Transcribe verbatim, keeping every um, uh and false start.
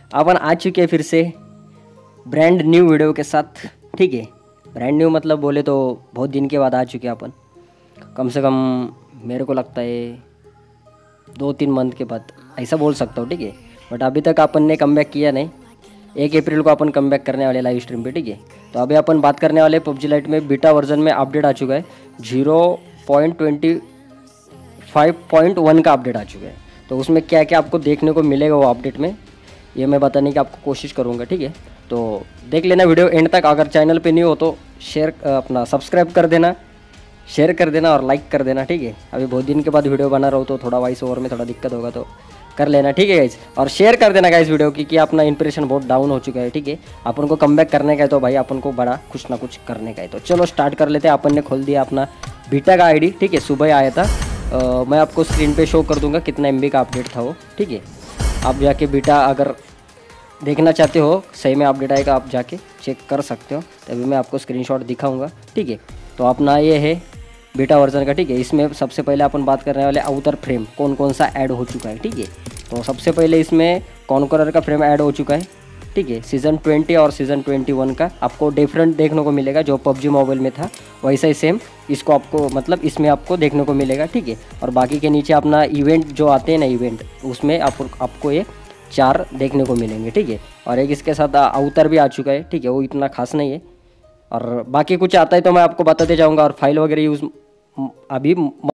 अपन आ चुके हैं फिर से ब्रांड न्यू वीडियो के साथ। ठीक है, ब्रांड न्यू मतलब बोले तो बहुत दिन के बाद आ चुके हैं अपन, कम से कम मेरे को लगता है दो तीन मंथ के बाद, ऐसा बोल सकता हूँ। ठीक है, बट अभी तक अपन ने कम बैक किया नहीं। एक अप्रैल को अपन कम बैक करने वाले लाइव स्ट्रीम पे। ठीक है, तो अभी अपन बात करने वाले पबजी लाइट में बीटा वर्जन में अपडेट आ चुका है, zero point twenty five point one का अपडेट आ चुका है। तो उसमें क्या क्या आपको देखने को मिलेगा वो अपडेट में, ये मैं बताने की आपको कोशिश करूँगा। ठीक है, तो देख लेना वीडियो एंड तक। अगर चैनल पे न्यू हो तो शेयर अपना सब्सक्राइब कर देना, शेयर कर देना और लाइक कर देना। ठीक है, अभी बहुत दिन के बाद वीडियो बना रहा हूँ तो थोड़ा वॉइस ओवर में थोड़ा दिक्कत होगा तो कर लेना। ठीक है गाइज, और शेयर कर देना गाइज वीडियो की कि अपना इंप्रेशन बहुत डाउन हो चुका है। ठीक है, अपन को कम बैक करने का है तो भाई अपन को बड़ा कुछ ना कुछ करने का है। तो चलो स्टार्ट कर लेते हैं। अपन ने खोल दिया अपना बीटा का आईडी। ठीक है, सुबह आया था। आ, मैं आपको स्क्रीन पे शो कर दूंगा कितना एम बी का अपडेट था वो। ठीक है, आप जाके बीटा अगर देखना चाहते हो सही में अपडेट आएगा, आप जाके चेक कर सकते हो। तभी मैं आपको स्क्रीनशॉट दिखाऊंगा। ठीक है, तो अपना ये है बीटा वर्जन का। ठीक है, इसमें सबसे पहले अपन बात करने वाले आउटर फ्रेम कौन कौन सा ऐड हो चुका है। ठीक है, तो सबसे पहले इसमें कॉन्करर का फ्रेम ऐड हो चुका है। ठीक है, सीज़न ट्वेंटी और सीज़न ट्वेंटी वन का आपको डिफरेंट देखने को मिलेगा। जो पबजी मोबाइल में था वैसा ही सेम इसको आपको मतलब इसमें आपको देखने को मिलेगा। ठीक है, और बाकी के नीचे अपना इवेंट जो आते हैं ना इवेंट, उसमें आप, आपको ये चार देखने को मिलेंगे। ठीक है, और एक इसके साथ आउटर भी आ चुका है। ठीक है, वो इतना खास नहीं है, और बाकी कुछ आता है तो मैं आपको बताते जाऊंगा। और फाइल वगैरह यूज़ अभी